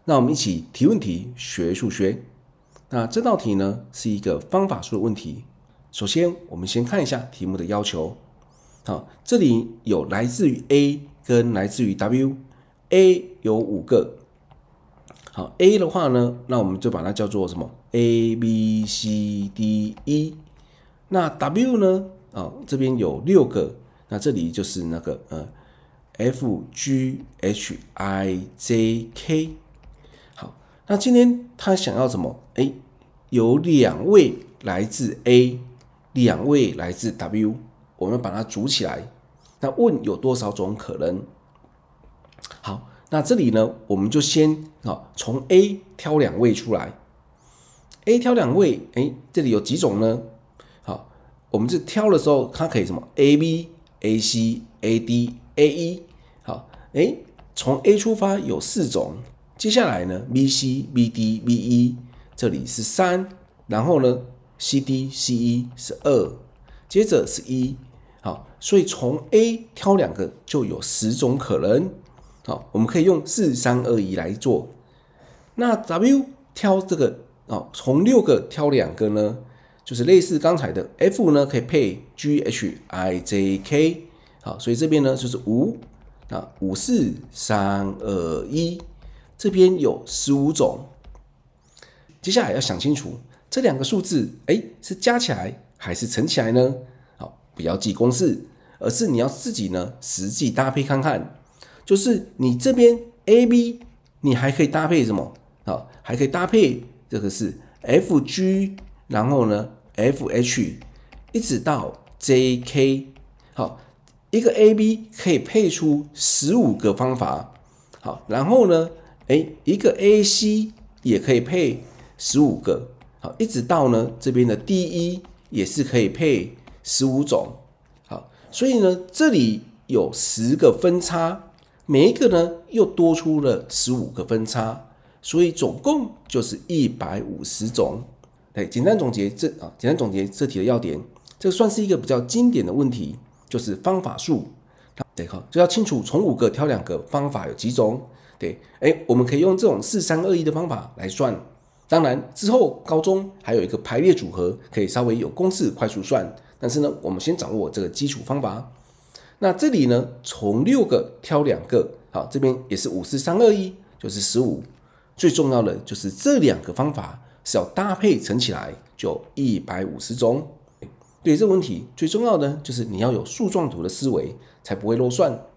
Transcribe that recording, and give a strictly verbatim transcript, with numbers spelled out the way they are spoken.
那我们一起提问题学数学。那这道题呢是一个方法数的问题。首先我们先看一下题目的要求。好，这里有来自于 A 跟来自于 W，A 有五个。好 ，A 的话呢，那我们就把它叫做什么 ？A B C D E。那 W 呢？啊、哦，这边有六个，那这里就是那个呃 F G H I J K。好，那今天他想要什么？哎，有两位来自 A， 两位来自 W， 我们把它组起来。那问有多少种可能？好，那这里呢，我们就先啊从 A 挑两位出来。A 挑两位，哎，这里有几种呢？好，我们这挑的时候，它可以什么 ？A B、A C、A D、A E。好，哎，从 A 出发有四种，接下来呢 ，B C、B D、B E， 这里是三，然后呢 ，C D、C E 是二，接着是一。好，所以从 A 挑两个就有十种可能。好，我们可以用四三二一来做。那 W 挑这个哦，从六个挑两个呢，就是类似刚才的 F 呢，可以配 G H I J K。好，所以这边呢就是五，啊五四三二一，这边有十五种。接下来要想清楚这两个数字，哎，是加起来还是乘起来呢？好，不要记公式，而是你要自己呢实际搭配看看。就是你这边 A B， 你还可以搭配什么？好，还可以搭配这个是 F G， 然后呢 F H， 一直到 J K。好，一个 A B 可以配出十五个方法。好，然后呢，哎，一个 A C 也可以配十五个。好，一直到呢这边的 D E 也是可以配十五种。好，所以呢这里有十个分叉。每一个呢又多出了十五个分叉，所以总共就是一百五十种。对，简单总结这啊，简单总结这题的要点，这算是一个比较经典的问题，就是方法数。对，好，就要清楚从五个挑两个方法有几种。对，哎，我们可以用这种四三二一的方法来算。当然之后高中还有一个排列组合，可以稍微有公式快速算。但是呢，我们先掌握这个基础方法。那这里呢，从六个挑两个，好，这边也是五四三二一，就是十五。最重要的就是这两个方法是要搭配乘起来，就一百五十种。对于这个问题，最重要的就是你要有树状图的思维，才不会漏算。